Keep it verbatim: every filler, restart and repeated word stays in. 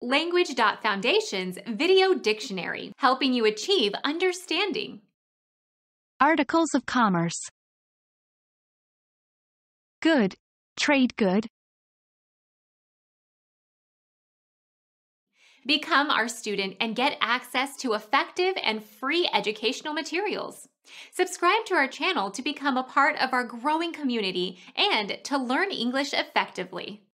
Language dot Foundation's Video Dictionary, helping you achieve understanding. Articles of commerce. Good, trade good. Become our student and get access to effective and free educational materials. Subscribe to our channel to become a part of our growing community and to learn English effectively.